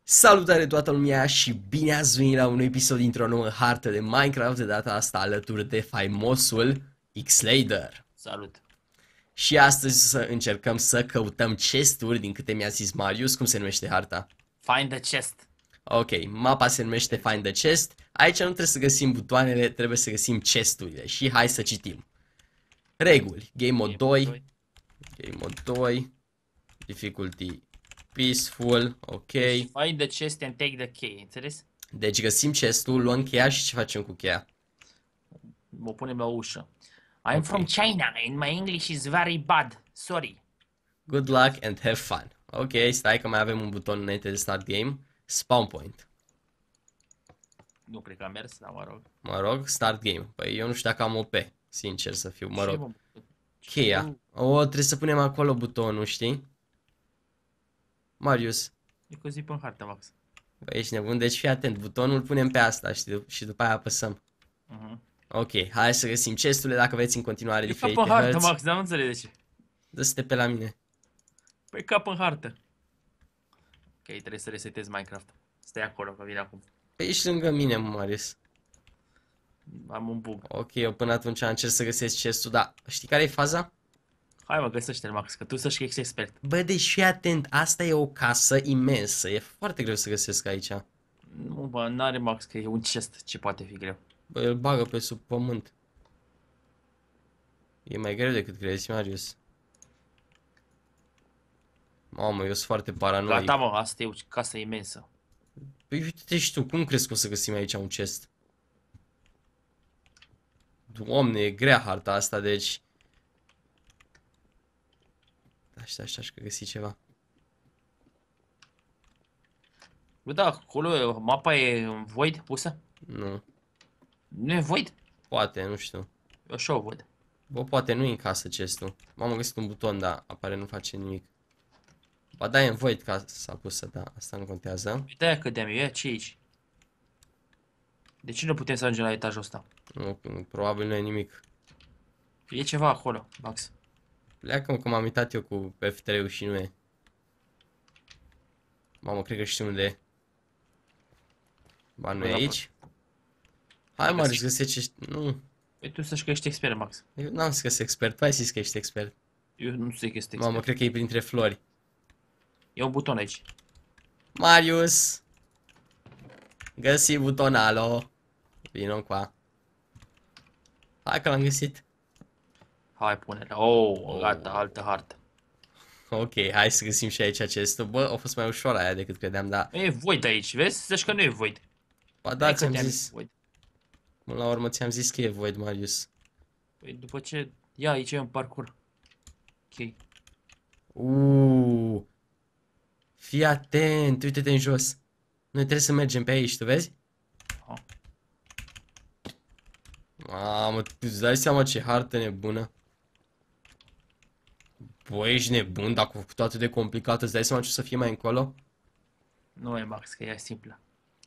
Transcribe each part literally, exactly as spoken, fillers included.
Salutare toată lumea și bine ați venit la un episod dintr-o nouă hartă de Minecraft, de data asta alături de faimosul Xlader. Salut! Și astăzi să încercăm să căutăm chesturi, din câte mi-a zis Marius. Cum se numește harta? Find the chest. Ok, mapa se numește Find the Chest. Aici nu trebuie să găsim butoanele, trebuie să găsim chesturile. Și hai să citim. Reguli: Game Mode doi, Game Mode doi, Difficulty Peaceful, ok. Deci, find the chest and take the key, înțeles? Deci găsim chestul, luăm cheia și ce facem cu cheia? O punem la ușă. I'm Okay. from China and my English is very bad. Sorry. Good luck and have fun. Ok, stai că mai avem un buton înainte de start game. Spawn point. Nu cred că a mers, dar mă rog. Mă rog, start game. Păi eu nu știu dacă am O P, sincer să fiu, mă Ce, rog. mă? Cheia. O, trebuie să punem acolo butonul, știi? Marius. E cu zi pe hartă, Max. Băi, ești nebun, deci fii atent. Butonul punem pe asta, știi? Și după aia apăsăm. Uh-huh. Ok, hai să găsim chesturile dacă veți în continuare E ca diferite pe hartă, hărți. Max, dar nu înțeleg de ce. Dă-te pe la mine. Păi cap în hartă. Ok, trebuie să resetez Minecraft. Stai acolo, că vine acum. Păi ești lângă mine, mă, Marius. Am un bug. Ok, eu până atunci încerc să găsesc chestul, dar știi care e faza? Hai mă, găsește-l, Max, că tu să știi că ești expert. Bă, deci fii atent, asta e o casă imensă, e foarte greu să găsesc aici. Nu, bă, n-are Max, că e un chest, ce poate fi greu. Bă, îl bagă pe sub pământ. E mai greu decât crezi, Marius. Mamă, eu sunt foarte paranoic. Gata, mă, asta e o casă imensă. Păi uite-te și tu, cum crezi că o să găsim aici un chest? Doamne, e grea harta asta, deci... Așa, așa, așa, că găsi ceva. Bă, da, acolo mapa e void pusă? Nu, Nu e void? poate, nu știu. Eu așa o văd. Bă, poate nu e în casă chestul. M-am găsit un buton, dar apare nu face nimic. Ba da, e în void ca s-a pusă, da, asta nu contează. Uite aia cât de-am eu, ia ce e aici? De ce nu putem să ajungem la etajul ăsta? Nu, probabil nu e nimic. E ceva acolo, Max. Pleacă că m-am uitat eu cu F trei-ul și nu e. Mamă, cred că știu unde e. Ba, nu e aici? Hai, mă, își găsește... Nu, Păi tu să știi că ești expert, Max. eu n-am zis că sunt expert, tu ai zis că ești expert. Eu nu știu că ești Mamă, expert. cred că e printre flori. E un buton aici. Marius! Găsi butonalo. Vino qua. Hai că l-am găsit. Hai, pune-le. Oh, gata, altă hartă. Ok, hai să găsim și aici acestul. Bă, a fost mai ușor aia decât credeam, dar... Nu e void aici, vezi? Să știi că nu e void. Ba da, Hai că ți-am te-am zis. void. Până la urmă ți-am zis că e void, Marius. Păi după ce... Ia, aici e un parcur. Ok. Uuu. Fii atent, uite-te în jos. Noi trebuie să mergem pe aici, tu vezi? Aha. Mamă, tu îți dai seama ce hartă nebună? Bă, ești nebun, dacă a făcut atât de complicat, îți dai seama ce o să fie mai încolo? Nu e, Max, că e simplă.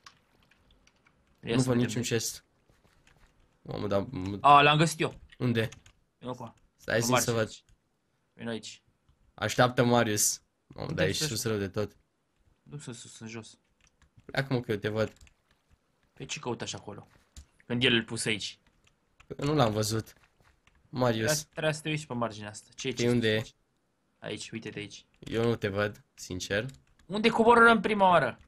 Ia Nu să văd vedem niciun de- chest. Mamă, dar... A, l-am găsit eu. Unde? Opa. Stai Pe zi să margine văd. aici. Vino aici. Așteaptă Marius. Mamă, Unde dar ești ești sus rău de tot. Nu sunt sus, sunt jos. Pleacă mă că eu te văd. Pe ce căut așa acolo? Când el îl pus aici. Eu nu l-am văzut. Trebuie, Marius, trebuie să te uiți pe marginea asta. Ce e știi unde e? Aici, uite-te aici. Eu nu te văd, sincer. Unde coborărăm prima oară?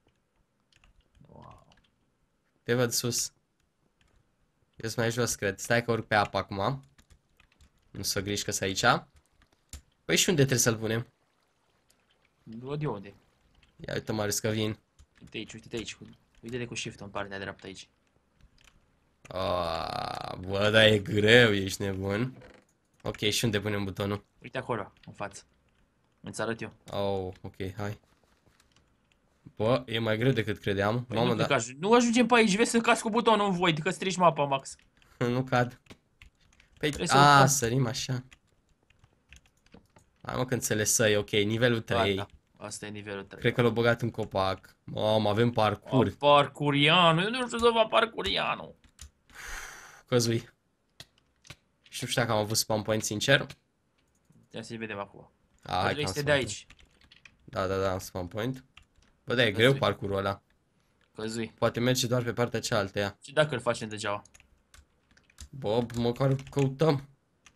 Wow. Te văd sus. Eu sunt mai jos, cred. Stai că urc pe apă acum. Nu să griji că sunt aici. Păi și unde trebuie să-l punem? Nu de unde? Ia uite, Marius, că vin. Uite aici, uite-te aici. cu- Uite-te cu shift în partea dreaptă aici. Ah, bă, dar e greu, ești nebun. Ok, și unde punem butonul? Uite acolo, în față. Îți arăt eu. Oh, ok, hai. Bă, e mai greu decât credeam. Păi Mamă, nu, da. cred că aj- nu ajungem pe aici, vezi să cazi cu butonul în void, că strici mapa, Max. Nu cad. Păi, Trebuie să a, urcăm. sărim așa. Hai mă că înțelesai, ok, nivelul trei. Gata. Asta e nivelul trei. Cred că l-au băgat în copac. Mamă, avem parcur. Oh, parcurianu, eu nu știu să fac parcurianu. Căzui. Și nu știu dacă am avut spawn point, sincer. Ia să vedem acum. A, hai că Trebuie am să de spawn aici. point. Da, da, da, am spawn point. Bă, da, e greu parcurul ăla. Căzui. Poate merge doar pe partea cealaltă, ea. Și dacă îl facem degeaba? Bă, măcar căutăm.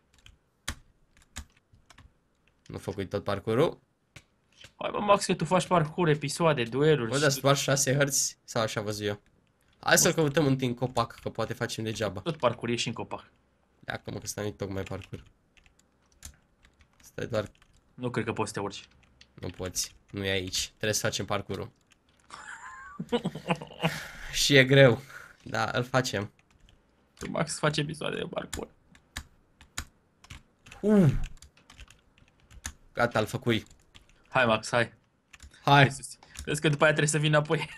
Nu făcui tot parcurul? Hai bă, Max, că tu faci parcur, episoade, dueluri. Bă, dar sunt doar șase hărți? Sau așa văzut eu? Hai să-l căutăm întâi în copac, că poate facem degeaba. Tot parcur e și în copac. Dacă mă, că stai tocmai parcur. Stai doar... Nu cred că poți să te urci. Nu poți. Nu e aici. Trebuie să facem parcurul. Și e greu. Da, îl facem. Tu, Max, face episoade de parcur. Uh. Gata, îl făcui. Hai, Max, hai. Hai. Vezi că după aia trebuie să vin înapoi.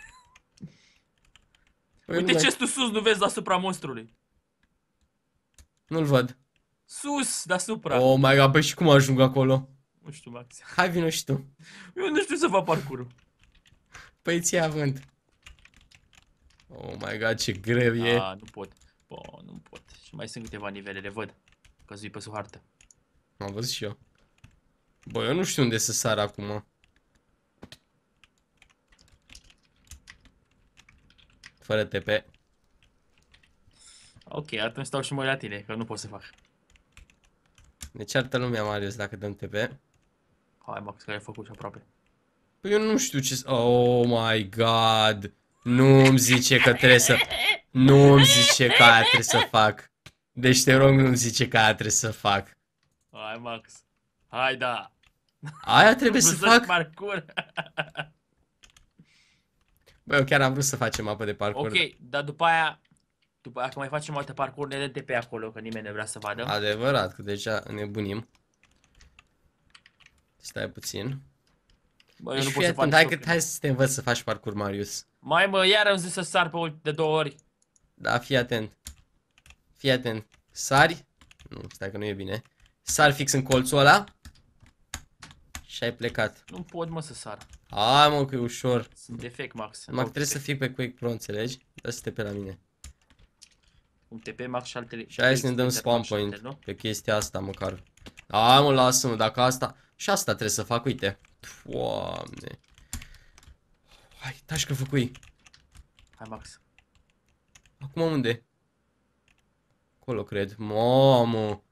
Uite ce tu sus, nu vezi deasupra monstrului. Nu-l văd. Sus, deasupra. Oh my god, băi, și cum ajung acolo? Nu știu, Max. Hai, vină și tu. Eu nu știu să fac parcurul. Păi ți-ai avânt. Oh my god, ce greu e. Ah, nu pot. Bă, nu pot. Și mai sunt câteva nivele, le văd. Căzui pe sub hartă. Am văzut și eu. Bă, eu nu știu unde să sar acum. Fără T P. Ok, atunci stau și mă la tine, că nu pot să fac. Ne ceartă lumea, Marius, dacă dăm T P. Hai, Max, că ai făcut și aproape. Păi eu nu știu ce... Oh my god. Nu-mi zice că trebuie să... Nu-mi zice că aia trebuie să fac. Deci te rog, nu-mi zice că aia trebuie să fac. Hai, Max. Hai, da. Aia trebuie să fac? Parcur. Băi, eu chiar am vrut să facem apă de parcur. Ok, dar după aia... După aia, că mai facem alte parcuri, ne dăm pe acolo, că nimeni nu vrea să vadă. Adevărat, că deja nebunim. Stai puțin. Bă, eu Deci nu fii pot să atent, fac hai, că, hai să te învăț să faci parcur, Marius. Mai mă, iar am zis să sar pe ult de două ori. Da, fii atent. Fii atent. Sari. Nu, stai că nu e bine. Sari fix în colțul ăla. Și ai plecat. Nu pot, mă, să sar. Hai, mă, că e ușor. Sunt defect, Max. Numai că trebuie să fii pe Quake Pro, înțelegi? Dă să te pe la mine. Un T P, Max și altele. Și hai să ne dăm spawn point pe chestia asta, măcar. Hai, mă, lasă-mă, dacă asta... Și asta trebuie să fac, uite. Doamne. Hai, taci că făcui. Hai, Max. Acum unde? Acolo, cred. Mamă.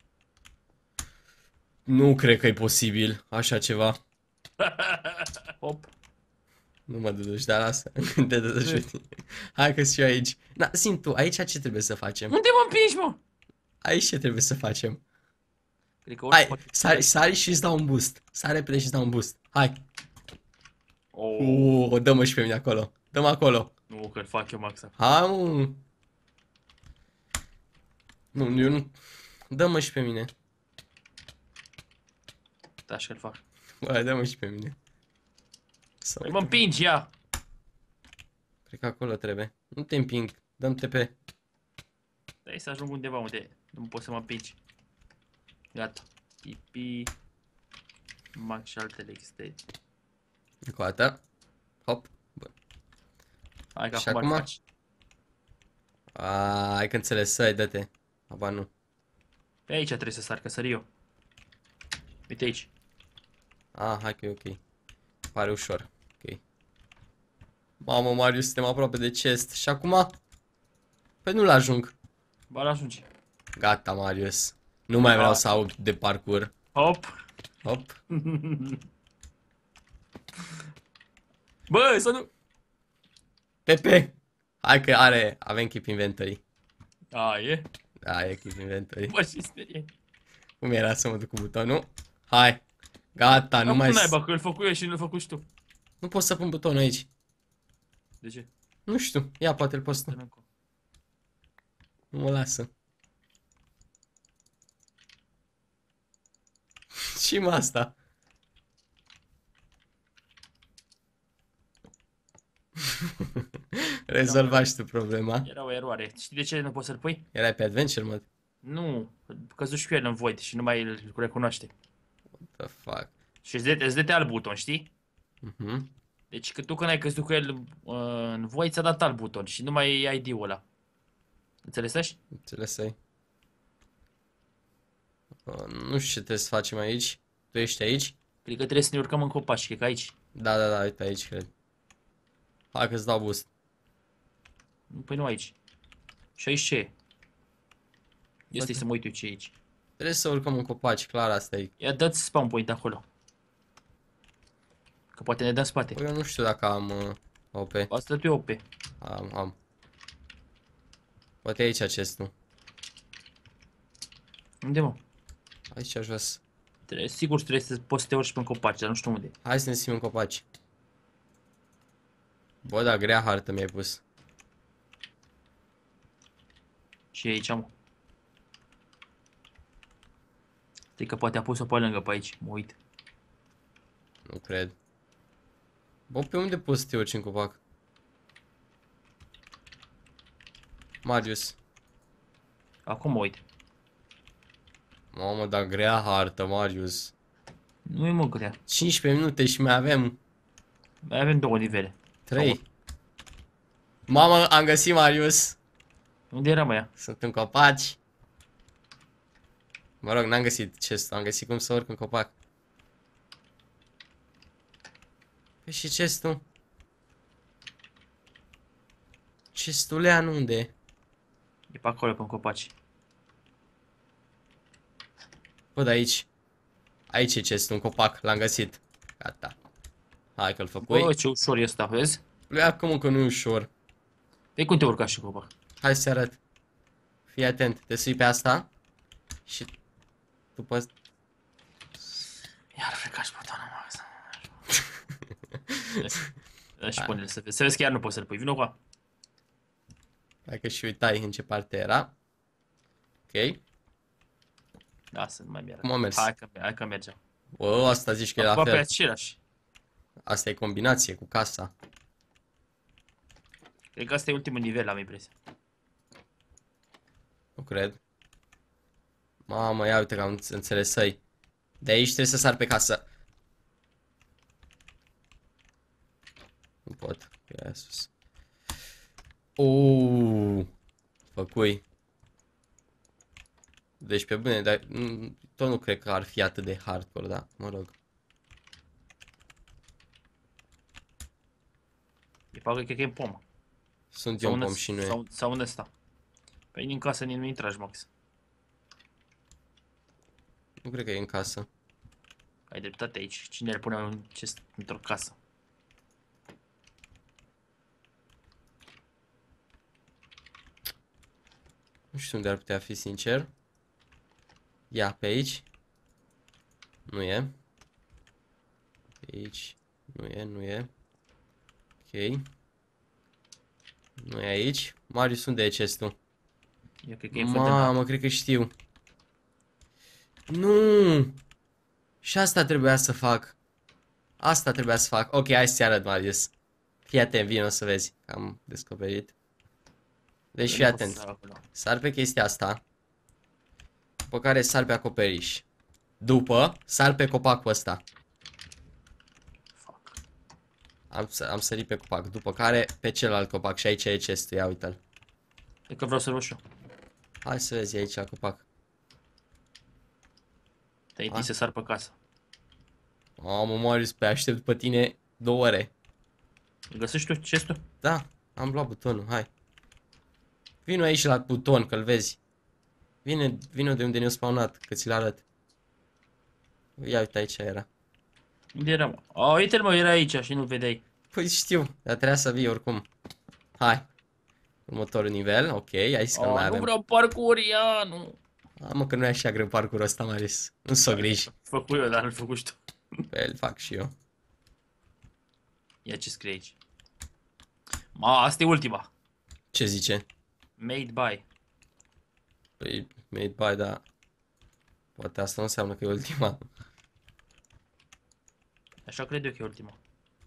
Nu cred că e posibil așa ceva. Hop. Nu mă duci, dar lasă. Te duci. Hai că și eu aici. Na, simt tu, aici ce trebuie să facem? Unde mă împingi, mă? Aici ce trebuie să facem? Cred că Hai, sari, sari și îți dau un boost. Sari repede și îți dau un boost. Hai. Oh. Uuu, dă-mă și pe mine acolo. Dă-mă acolo. Nu, că-l fac eu, Max. Hai, mă. Nu, eu nu... Dă-mă și pe mine. Da, și că-l fac. Bă, dă-mă și pe mine. Să Păi mă împingi, ia. Cred că acolo trebuie. Nu te împing. Dăm T P. Dai să ajung undeva unde nu pot să mă împingi. Gata. Tipi. Max și altele extend. Încă o dată. Hop. Bun. Hai că Și acum, acum? îl faci. Aaaa, hai că înțeles, să-i, dă-te. Aba nu. Pe aici trebuie să sar, că sări eu. Uite aici. Ah, hai că e ok. Pare ușor. Ok. Mamă, Marius, suntem aproape de chest. Și acum? Păi nu-l ajung. Ba, l-ajungi. Gata, Marius. Nu mai vreau Ah. să aud de parcur. Hop. Hop. Bă, să nu... Pepe. Hai că are, avem keep inventory. A, e? Da, e keep inventory. Bă, și sperie. Cum era să mă duc cu butonul? Hai. Gata, nu Nu mai... mai... naiba, că îl făcu eu și nu-l făcu și tu. Nu pot să pun butonul aici. De ce? Nu știu. Ia, poate îl poți tu. Nu mă lasă. Și mă asta. Rezolvași tu problema. Era o eroare. Știi de ce nu poți să-l pui? Erai pe adventure mode? Nu, căzuși cu el în void și nu mai îl recunoaște. What the fuck? Și îți dă- îți dă alt buton, știi? Mhm. Deci că tu când ai căzut cu el uh, în void ți-a dat alt buton și nu mai ai I D-ul ăla. Înțelesești? Înțeles ai. Uh, nu știu ce trebuie să facem aici. Tu ești aici? Cred că trebuie să ne urcăm în copaci, cred că aici. Da, da, da, uite aici, cred. Hai că-ți dau boost. Păi nu aici. Și aici ce e? Ia stai Uite. să mă uit eu ce e aici. Trebuie să urcăm în copaci, clar asta e. Ia dă-ți spawn point acolo. Că poate ne dă în spate. Păi eu nu știu dacă am uh, O P. Asta tu O P. Am, am. Poate aici acestul. Unde mă? Aici jos. Trebuie, sigur trebuie să poți să te urci pe copaci, dar nu știu unde. Hai să ne sim în copaci. Bă, da, grea hartă mi-ai pus. Și e aici, mă. Stai că poate a pus-o pe lângă, pe aici. Mă uit. Nu cred. Bă, pe unde poți să te urci în copac? Marius. Acum mă uit. Mamă, dar grea hartă, Marius. Nu e mă grea. cincisprezece minute și mai avem Mai avem două nivele. trei. Mamă, am găsit Marius. Unde era, mă ea? Sunt în copaci. Mă rog, n-am găsit chest, am găsit cum să urc în copac. Păi și chestul? Chestulean unde e? E pe acolo, pe copaci. Bă, de aici. Aici e chestul, un copac, l-am găsit. Gata. Hai că-l făcui. Bă, ce ușor e ăsta, vezi? Lui acum că nu e ușor. Pe cum te urca și copac? Hai să arăt. Fii atent, te sui pe asta. Și după... Iar frecași butonul, mă. Da, și pune-l să vezi. Să vezi că iar nu poți să-l pui. Vino cu a. Dacă și uitai în ce parte era. Ok. Da, să nu mai merg. Cum a mers? Hai că, hai că mergem. O, asta zici că e la Aproape fel. același. Asta e combinație cu casa. Cred că asta e ultimul nivel, am impresia. Nu cred. Mamă, ia uite că am înțeles să-i. De aici trebuie să sar pe casă. Nu pot. Ia sus. Uuu. Făcui. Deci pe bune, dar mm, tot nu cred că ar fi atât de hardcore, da? Mă rog. E facă, cred că e în pomă. Sunt eu în pom și nu e. Sau, sau în ăsta. Păi din casă nu intragi, Max. Nu cred că e în casă. Ai dreptate aici. Cine ar pune un chest într-o casă? Nu știu unde ar putea fi, sincer. Ia pe aici. Nu e. Pe aici. Nu e, nu e. Ok. Nu e aici. Marius, unde e chestul? Eu cred că e în frunte. Mamă, cred că știu. Nu! Și asta trebuia să fac. Asta trebuia să fac. Ok, hai să-ți arăt, Marius. Fii atent, vino să vezi. Am descoperit. Deci fii atent. Sar pe chestia asta. După care sar pe acoperiș. După, sar pe copacul ăsta. Fuck. Am, am sărit pe copac. După care pe celălalt copac. Și aici e chestul. Ia uite-l. E că vreau să roșu. Hai să vezi aici la copac. Te-ai întins să sar pe casă. Mamă, Marius, pe aștept după tine două ore. Îl găsești tu chestul? Da, am luat butonul, hai. Vino aici la buton, că-l vezi. Vine, vino de unde ne-a spawnat, că ți-l arăt. Ia uite, aici era. Unde era, mă? A, uite-l, mă, era aici și nu-l vedeai. Păi știu, dar trebuia să vii oricum. Hai. Următorul nivel, ok, aici că nu mai A, nu avem. vreau parcuri, ia, nu. A, mă, că nu e așa greu parcurul ăsta, Marius. Nu s-o griji. Făcut eu, dar nu-l făcut și tu. Pe el fac și eu. Ia ce scrie aici. Ma, asta e ultima. Ce zice? Made by. Păi, made by, da. Poate asta nu înseamnă că e ultima. Așa cred eu că e ultima.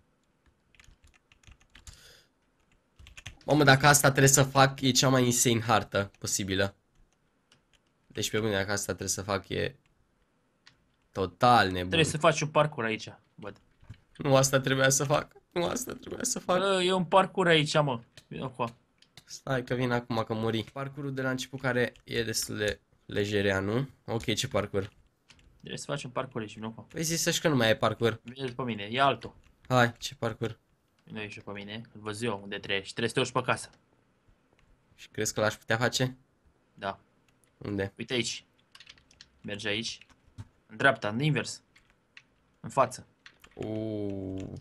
Mamă, dacă asta trebuie să fac, e cea mai insane hartă posibilă. Deci pe bune, dacă asta trebuie să fac, e total nebun. Trebuie să faci un parcur aici, văd. Nu asta trebuia să fac. Nu asta trebuia să fac. Bă, e un parcur aici, mă. Vino cu a. Stai că vin acum că muri. Parcurul de la început care e destul de lejerea, nu? Ok, ce parcur? Trebuie să faci un parcur aici, vino cu a. Păi zi să-și că nu mai e parcur. Vine după mine, e altul. Hai, ce parcur? Nu ești pe mine, îl văd eu unde treci. Trebuie să te urci pe casă. Și crezi că l-aș putea face? Da. Unde? Uite aici. Mergi aici. În dreapta, în invers. În față. Uuu.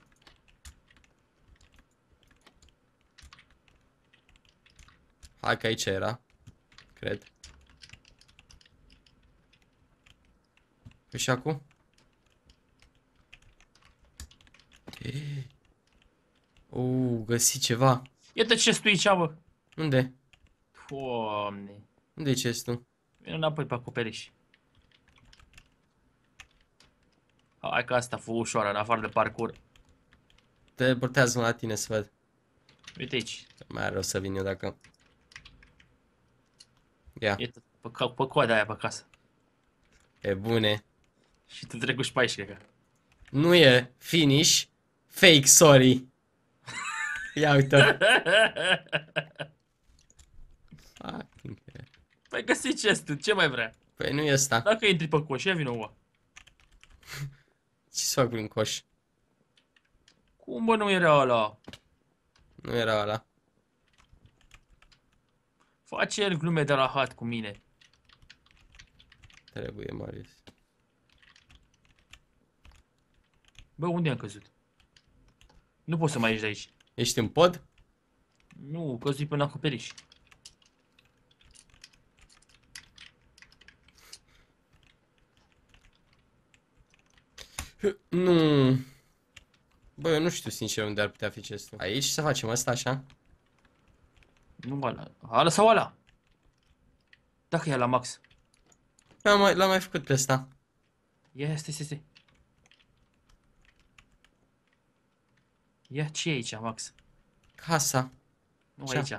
Hai că aici era. Cred. Păi și acum? Uuu, găsi ceva. Iată ce stui aici, bă. Unde? Doamne. Unde e chestul? Vino înapoi pe acoperiș. Hai că asta fu ușoară, în afară de parcur. Teleportează-mă la tine să văd. Uite aici. Mai are o să vin eu dacă... Ia. Iată, pe, ca- pe coada aia pe casă. E bune. Și tu trecuși pe aici, cred că. Nu e finish. Fake, sorry. Ia uite. Fucking hell. Păi găsi chestul, ce mai vrea? Păi nu e ăsta. Dacă intri pe coș, ia vină ua. Ce să fac prin coș? Cum bă nu era ăla? Nu era ăla. Face el glume de rahat cu mine. Trebuie, Marius. Bă, unde am căzut? Nu poți să mai ieși de aici. Ești în pod? Nu, căzui până acoperiș. Nu. Bă, eu nu știu sincer unde ar putea fi chestul. Aici să facem asta așa? Nu ăla. Ala sau ala? Dacă e la max. L-am mai, l-am mai făcut pe ăsta. Ia, stai, stai, stai. Ia, ce e aici, Max? Casa. Nu Ce? aici.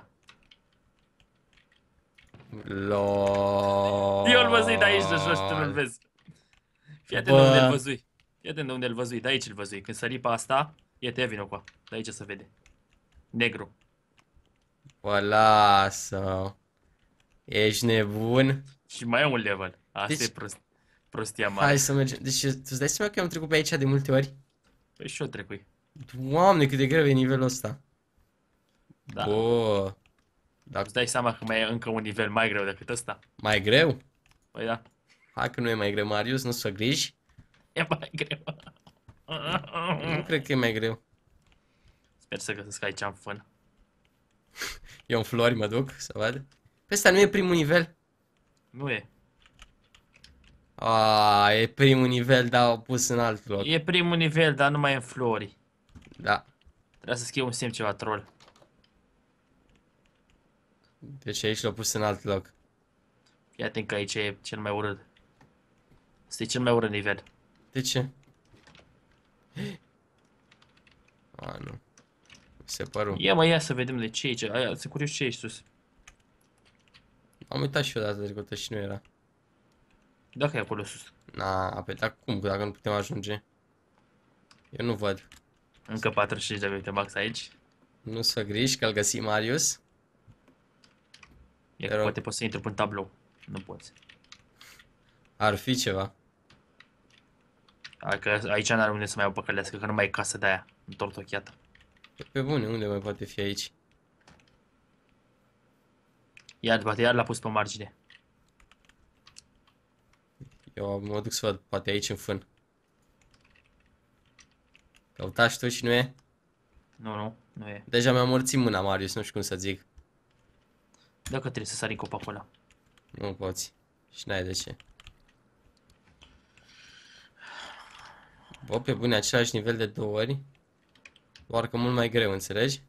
LOL. Eu îl văzui de aici de jos, tu nu-l vezi. Fii atent Bă. de unde îl văzui. Fii atent de unde îl văzui, de aici îl văzui. Când sări pe asta, ia te vină cu a. De aici se vede. Negru. Bă, lasă. Ești nebun? Și mai e un level. Asta Deci- e prost, prostia mare. Hai să mergem. Deci, tu îți dai seama că eu am trecut pe aici de multe ori? Păi și eu trecui. Doamne, cât de greu e nivelul ăsta. Da. Bă. Dar Îți dai seama că mai e încă un nivel mai greu decât ăsta? mai greu? Păi da. Hai că nu e mai greu, Marius, nu să griji. E mai greu. Nu cred că e mai greu. Sper să găsesc aici în fân. Eu în flori mă duc să văd. Pe ăsta nu e primul nivel? Nu e. A, e primul nivel, dar au pus în alt loc. E primul nivel, dar nu mai e în flori. Da. Trebuie să scriu un semn ceva troll. Deci aici l-au pus în alt loc. Fii atent că aici e cel mai urât. Asta e cel mai urât nivel. De ce? A, nu. Mi se păru. Ia mă, ia să vedem de ce e aici. Aia, sunt curios ce e aici sus. Am uitat și eu data trecută și nu era. Dacă e acolo sus. Na, pe dar cum, dacă nu putem ajunge? Eu nu văd. Încă patruzeci și cinci de minute max aici. Nu să griji că-l găsi Marius. E Te că rog. poate poți să intri pe un tablou. Nu poți. Ar fi ceva. Hai că aici n-are unde să mai păcălească, că nu mai e casă de aia. Întortocheată. Pe, pe bune, unde mai poate fi aici? Iar, poate iar l-a pus pe margine. Eu mă duc să văd, poate aici în fân. Căutași tu și nu e? Nu, nu, nu e. Deja mi-am morțit mâna, Marius, nu știu cum să zic. Dacă trebuie să sari în copacul ăla. Nu poți. Și n-ai de ce. Bă, pe bune, același nivel de două ori. Doar că mult mai greu, înțelegi?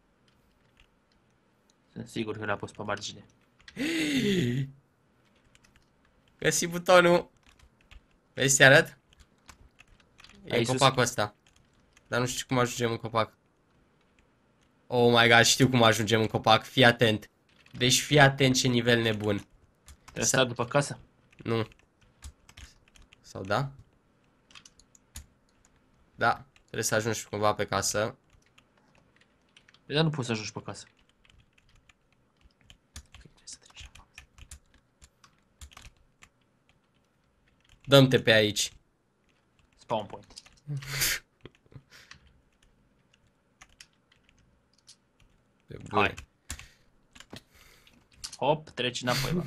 Sunt sigur că l-a pus pe margine. Găsi butonul. Vezi, te arăt? E Aici în sus? copacul ăsta. Dar nu știu cum ajungem în copac. Oh my god, știu cum ajungem în copac. Fii atent. Deci fii atent ce nivel nebun. Trebuie să sar după casă? Nu. Sau da? Da. Trebuie să ajungi cumva pe casă. Păi, dar nu poți să ajungi pe casă. Trebuie să treci. Dăm-te pe aici. Spawn point. Pe bune. Hai. Hop, treci înapoi, bă.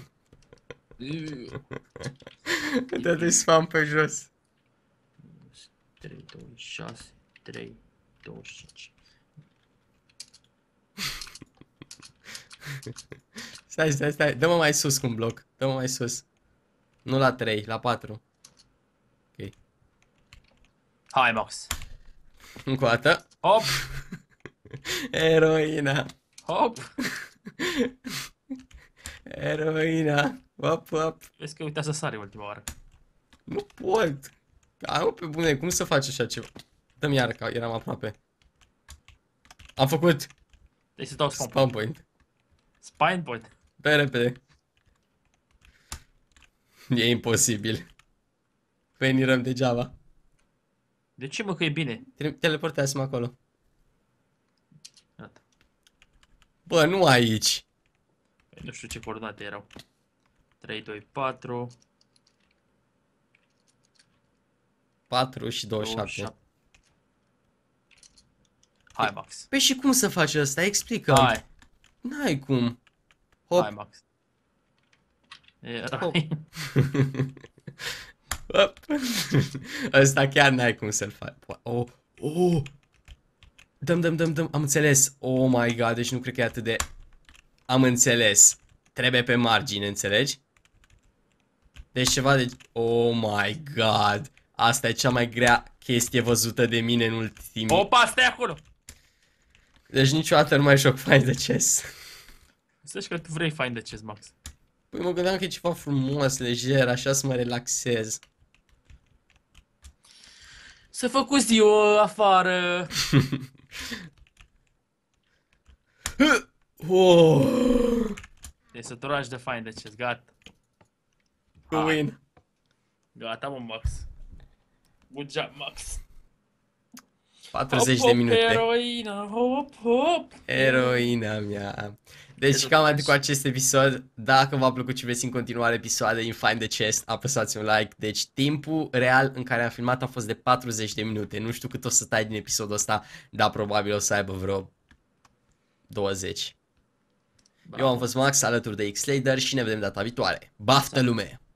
Dă-te spam pe jos. trei, doi, șase, trei, douăzeci și cinci. Stai, stai, stai. Dă-mă mai sus cu un bloc. Dă-mă mai sus. Nu la trei, la patru. Ok. Hai, Max. Încă o dată. Hop, Eroina. hop. Eroina. Hop, hop. Vezi că uita să sare ultima oară. Nu pot. Am pe bune, cum să faci așa ceva? Dă-mi iară, că eram aproape. Am făcut Trebuie să dau spawn spawn point. point. Spine point. Dă repede. E imposibil. Venirăm degeaba. De ce, mă, că e bine? Te- Teleportează-mă acolo. Gata. Bă, nu aici. Păi nu știu ce coordonate erau. trei, doi, patru. patru și douăzeci și șapte. Hai, Max. Păi și cum să faci asta? Explică. Hai. N-ai cum. Hop. Hai, Max. Era... Hop. Hop. Ăsta chiar n-ai cum să-l faci. Oh, oh. Dăm, dăm, dăm, dăm. Am înțeles. Oh my god, deci nu cred că e atât de... Am înțeles. Trebuie pe margine, înțelegi? Deci ceva de... Oh my god. Asta e cea mai grea chestie văzută de mine în ultimii... Opa, stai acolo! Deci niciodată nu mai joc Find the Chest. Să știi că tu vrei Find the Chest, Max. Păi mă gândeam că e ceva frumos, lejer, așa să mă relaxez. Să făcut ziua afară. Oh, E săturaș de Find the Chest, gata. win. Gata, mă, Max. Good job, Max. patruzeci Hop, de hop, minute. Eroina, hop, hop. Eroina mea. Deci cam atât cu acest episod. Dacă v-a plăcut și vreți în continuare episoade din Find the Chest, apăsați un like. Deci timpul real în care am filmat a fost de patruzeci de minute. Nu știu cât o să tai din episodul ăsta, dar probabil o să aibă vreo douăzeci. Bravo. Eu am fost Max alături de X-Lader și ne vedem data viitoare. Baftă lume!